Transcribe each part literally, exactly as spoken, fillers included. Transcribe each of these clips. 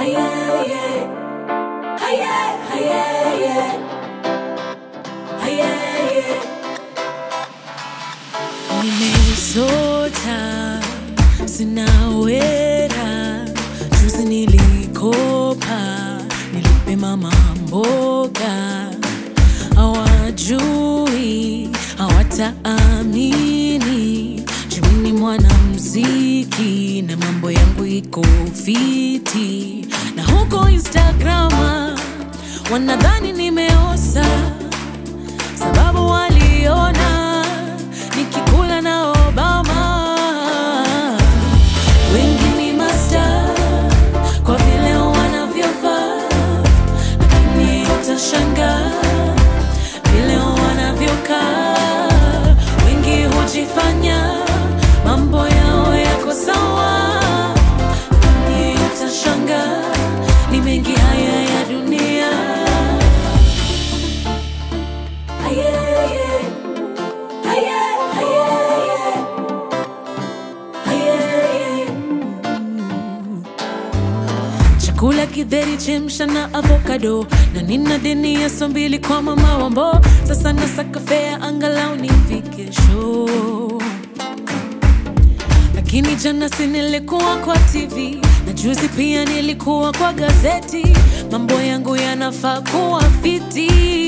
Nimesota, sinawera, juzi nilikopa, nilipe mama mboga. Hawajui, hawataamini, jumini mwanamuziki na mambo yangu iko fiti. Na huko Instagrama wanadhani nimeosa, sababu waliona nikikula na Obama. Wengi ni master kwa vile wanavyovaa, lakini utashangaa vile wanavyokaa. Wengi hujifanya mambo yao yako sawa, lakini utashangaa ni mengi haya ya dunia. Chakula kidheri chemsha na avocado, na nina deni ya sombili kwa mama wambo. Sasa nasaka fea angalau nifike show, lakini jana si nilikuwa kwa T V, na juzi pia nilikuwa kwa gazeti. Mambo yangu yanafaa kuwa fiti.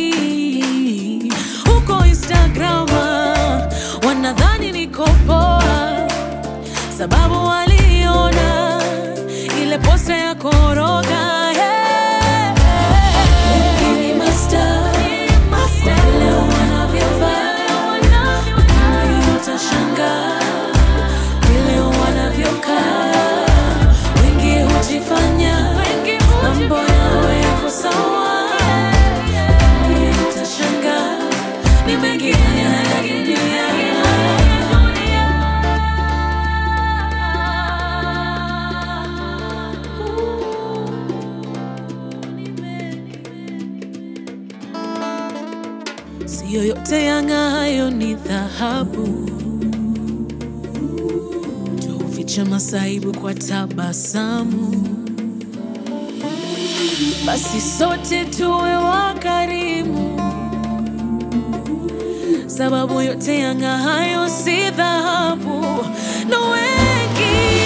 Huko Instagrama wanadhani niko poa, sababu waliona ile posta ya koroga. Wengi ni master kwa vile wanavyovaa, lakini utashangaa vile wanavyokaa. Wengi hujifanya mambo yao yako sawa, lakini utashangaa ni mengi haya ya dunia. Sio yote yang'aayo ni dhahabu, tuficha masaibu kwa tabasamu. Basi sote tuwe wakarimu, sababu yote yang'aayo si dhahabu. Na wengi